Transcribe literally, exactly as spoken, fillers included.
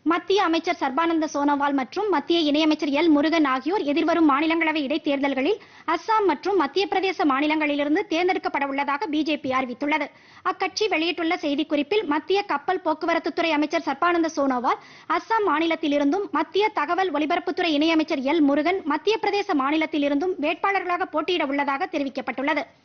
மத்திய அமைச்சர் சர்பானந்த சோனோவால் மற்றும் மத்திய இணையமைச்சர் எல் முருகன் ஆகியோர் எதிர்வரும் மாநிலங்களவை இடைத்தேர்தல்களில் அஸ்ஸாம் மற்றும் மத்திய பிரதேச மாநிலங்களிலிருந்து தேர்ந்தெடுக்கப்பட உள்ளதாக பிஜேபி அறிவித்துள்ளது. அக்கட்சி வெளியிட்டுள்ள செய்திக்குறிப்பில் மத்திய கப்பல் போக்குவரத்துத்துறை அமைச்சர் சர்பானந்த சோனோவால் அஸ்ஸாம் மாநிலத்திலிருந்தும் மத்திய தகவல் ஒலிபரப்புத்துறை இணையமைச்சர் எல் முருகன் மத்திய பிரதேச மாநிலத்திலிருந்தும் வேட்பாளர்களாக போட்டியிட உள்ளதாக தெரிவிக்கப்பட்டுள்ளது.